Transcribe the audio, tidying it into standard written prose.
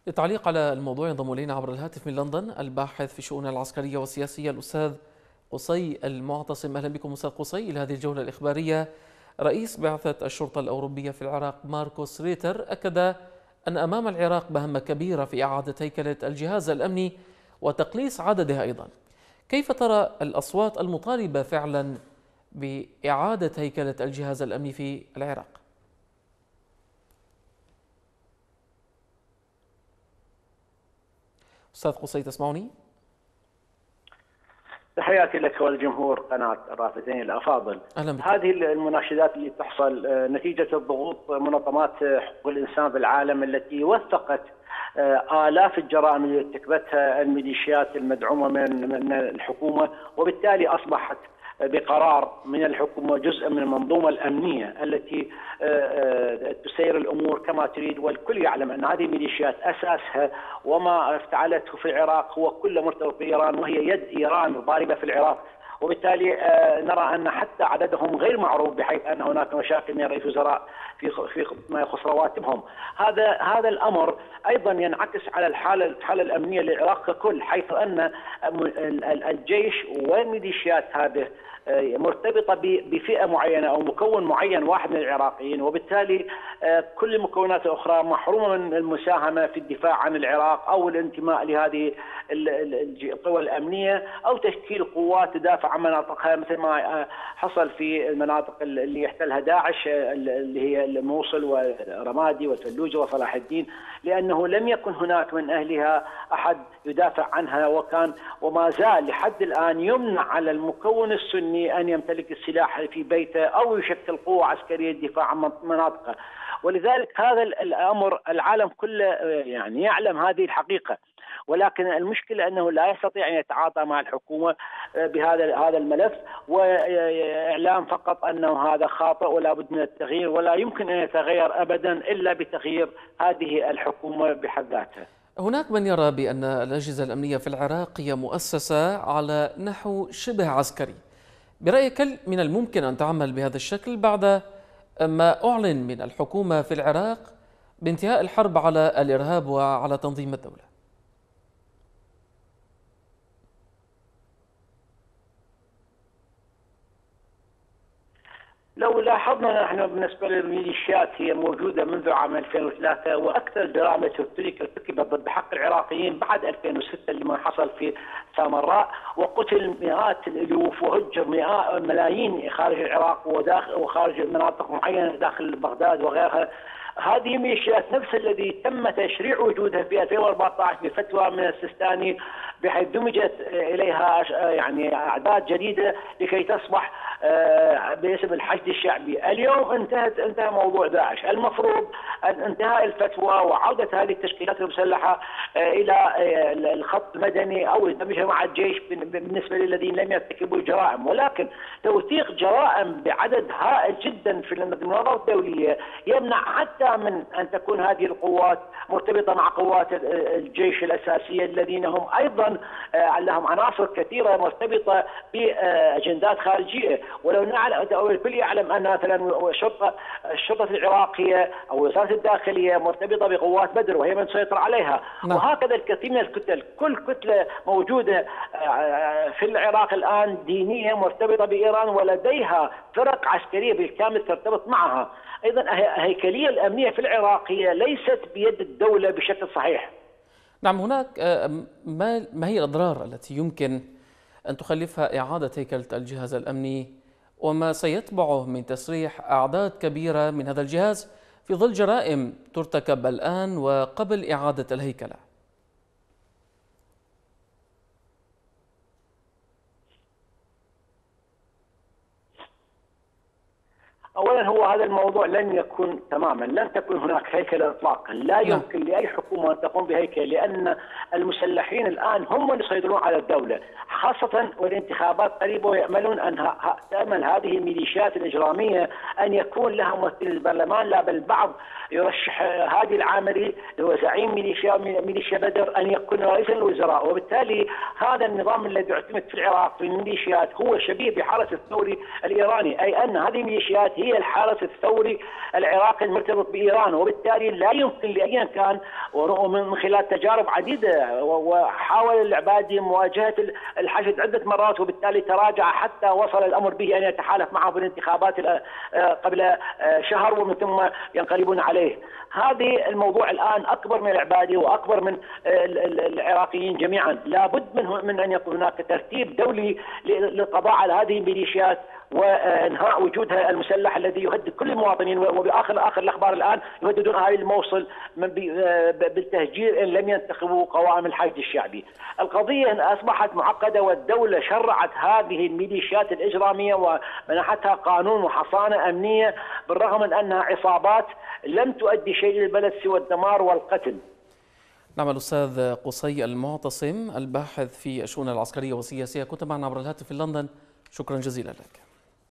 للتعليق على الموضوع ينضم إلينا عبر الهاتف من لندن الباحث في الشؤون العسكرية والسياسية الأستاذ قصي المعتصم. أهلا بكم أستاذ قصي إلى هذه الجولة الإخبارية. رئيس بعثة الشرطة الأوروبية في العراق ماركوس ريتر أكد أن أمام العراق مهمة كبيرة في إعادة هيكلة الجهاز الأمني وتقليص عددها أيضا. كيف ترى الأصوات المطالبة فعلا بإعادة هيكلة الجهاز الأمني في العراق؟ أستاذ قصي تسمعني؟ تحياتي لك ولجمهور قناة الرافدين الأفاضل. أهلا بك. هذه المناشدات اللي تحصل نتيجة الضغوط منظمات حقوق الإنسان في العالم التي وثقت آلاف الجرائم اللي ارتكبتها الميليشيات المدعومة من الحكومة، وبالتالي أصبحت بقرار من الحكومة جزء من المنظومة الأمنية التي تسير الأمور كما تريد. والكل يعلم أن هذه الميليشيات أساسها وما افتعلته في العراق هو كله مرتبط بإيران، وهي يد إيران ضاربة في العراق. وبالتالي نرى أن حتى عددهم غير معروف، بحيث أن هناك مشاكل من رئيس وزراء في ما يخص رواتبهم. هذا الأمر أيضا ينعكس على الحالة الأمنية للعراق ككل، حيث أن الجيش والميليشيات هذه مرتبطة بفئة معينة أو مكون معين واحد من العراقيين، وبالتالي كل المكونات الأخرى محرومة من المساهمة في الدفاع عن العراق أو الانتماء لهذه القوى الأمنية أو تشكيل قوات تدافع عن مناطقها، مثل ما حصل في المناطق اللي يحتلها داعش اللي هي الموصل ورمادي وفلوجة وصلاح الدين، لأنه لم يكن هناك من أهلها أحد يدافع عنها، وكان وما زال لحد الآن يمنع على المكون السني أن يمتلك السلاح في بيته أو يشكل قوة عسكرية للدفاع عن مناطقه. ولذلك هذا الأمر العالم كله يعني يعلم هذه الحقيقة، ولكن المشكلة أنه لا يستطيع أن يتعاطى مع الحكومة بهذا الملف، وإعلام فقط أنه هذا خاطئ ولا بد من التغيير، ولا يمكن أن يتغير أبدا إلا بتغيير هذه الحكومة بحد ذاتها. هناك من يرى بأن الأجهزة الأمنية في العراق هي مؤسسة على نحو شبه عسكري. برأيك هل من الممكن أن تعمل بهذا الشكل بعد ما أعلن من الحكومة في العراق بانتهاء الحرب على الإرهاب وعلى تنظيم الدولة؟ لو لاحظنا نحن بالنسبة للميليشيات هي موجودة منذ عام 2003، وأكثر الجرائم التي ارتكبت ضد حق العراقيين بعد 2006 لما حصل في سامراء، وقتل مئات الألوف وهجر ملايين خارج العراق وخارج مناطق معينة داخل بغداد وغيرها. هذه ميليشيات نفس الذي تم تشريع وجودها في 2014 بفتوى من السيستاني، بحيث دمجت إليها يعني أعداد جديدة لكي تصبح باسم الحشد الشعبي. اليوم انتهى موضوع داعش. المفروض انتهاء الفتوى وعودة هذه التشكيلات المسلحة إلى الخط المدني أو دمجها مع الجيش بالنسبة للذين لم يرتكبوا الجرائم، ولكن توثيق جرائم بعدد هائل جدا في المنظمات الدولية يمنع حتى من أن تكون هذه القوات مرتبطة مع قوات الجيش الأساسية الذين هم أيضا لهم عناصر كثيرة مرتبطة بأجندات خارجية. ولو الكل يعلم أن مثلا الشرطة العراقية أو وزارة الداخلية مرتبطة بقوات بدر وهي من تسيطر عليها. نعم. وهكذا الكثير من الكتل، كل كتلة موجودة في العراق الآن دينية مرتبطة بإيران ولديها فرق عسكرية بالكامل ترتبط معها. أيضا الهيكلية الأمنية في العراق هي ليست بيد الدولة بشكل صحيح. نعم، هناك ما هي الأضرار التي يمكن أن تخلفها إعادة هيكلة الجهاز الأمني وما سيتبعه من تسريح أعداد كبيرة من هذا الجهاز في ظل جرائم ترتكب الآن وقبل إعادة الهيكلة؟ اولا هو هذا الموضوع لن يكون تماما، لن تكون هناك هيكله اطلاقا، لا يمكن لاي حكومه ان تقوم بهيكله، لان المسلحين الان هم من يسيطرون على الدوله، خاصه والانتخابات قريبه، وياملون ان تامل هذه الميليشيات الاجراميه ان يكون لها ممثل البرلمان، لا بل البعض يرشح هادي العامري هو زعيم ميليشيا بدر ان يكون رئيسا للوزراء. وبالتالي هذا النظام الذي يعتمد في العراق في الميليشيات هو شبيه بحرس الثوري الايراني، اي ان هذه الميليشيات هي الحرس الثوري العراقي المرتبط بإيران، وبالتالي لا يمكن لأي كان ومن خلال تجارب عديدة وحاول العبادي مواجهة الحشد عدة مرات، وبالتالي تراجع حتى وصل الأمر به أن يتحالف معه في الانتخابات قبل شهر ومن ثم ينقلبون عليه. هذه الموضوع الآن أكبر من العبادي وأكبر من العراقيين جميعا. لابد من أن يكون هناك ترتيب دولي للقضاء على هذه الميليشيات وانهاء وجودها المسلح الذي يهدد كل المواطنين، وباخر الاخبار الان يهددون اهالي الموصل بالتهجير ان لم ينتخبوا قوائم الحشد الشعبي. القضيه اصبحت معقده، والدوله شرعت هذه الميليشيات الاجراميه ومنحتها قانون وحصانه امنيه، بالرغم من انها عصابات لم تؤدي شيء للبلد سوى الدمار والقتل. نعم، الأستاذ قصي المعتصم الباحث في الشؤون العسكرية والسياسية، كنت معنا عبر الهاتف في لندن، شكرا جزيلا لك.